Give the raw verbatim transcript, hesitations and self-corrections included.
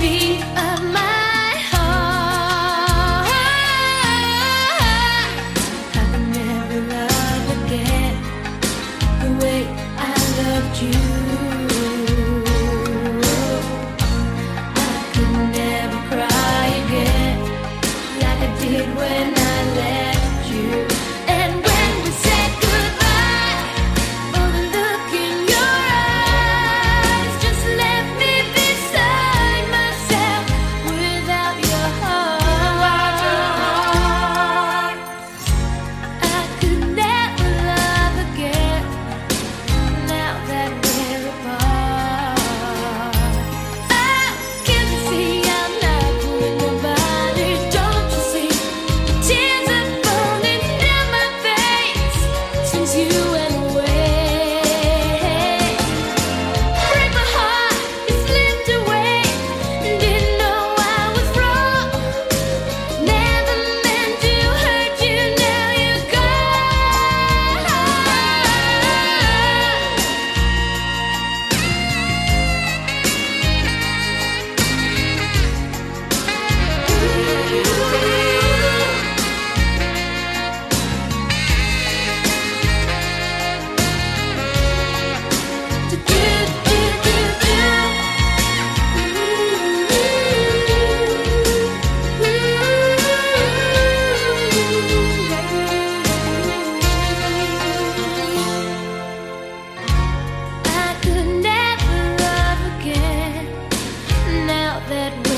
beat of my heart. I could never love again the way I loved you. I could never cry again like I did when I left you. And when we said goodbye, oh, the look in your eyes just left me beside myself without your heart. I could never love again now that we're apart. Oh, can't you see I'm not fooling nobody? Don't you see the tears are falling down my face since you went away? Break my heart, you slipped away and didn't know I was wrong. Never meant to hurt you, now you're gone. Do, do, do, do, I could never love again now that we're